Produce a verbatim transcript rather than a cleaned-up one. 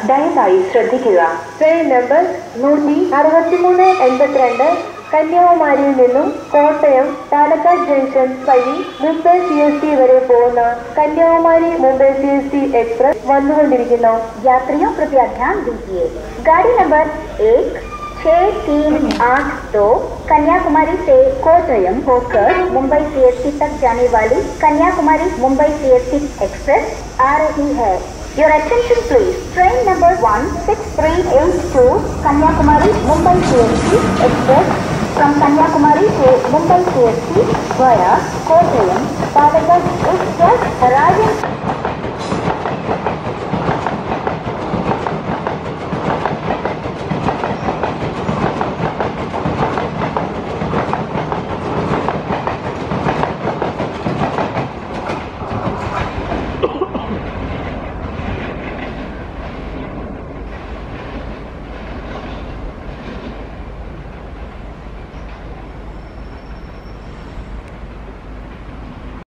ദയവായി ശ്രദ്ധിക്കുക. Train number നൂറ്റി അറുപത്തിമൂന്ന് എൺപത്തിരണ്ട് കന്യാകുമാരിയിൽ നിന്നും കോട്ടയം പാലക്കാട് ജംഗ്ഷൻ വഴി മുംബൈ സി എസ് ടി വരെ പോകുന്ന Kanyakumari Mumbai C S T express വന്നുകൊണ്ടിരിക്കുന്നു. यात्रियों कृपया ध्यान दीजिए. गाड़ी नंबर एक छः तीन आठ दो कन्याकुमारी से कोटयम होकर मुंबई सी एस टी तक जाने वाली Kanyakumari Mumbai C S T express आ रही है. Your attention please. Train number one six three eight two Kanyakumari Mumbai C S T Express from Kanyakumari to Mumbai C S T via Kottayam, Palakkad is just arriving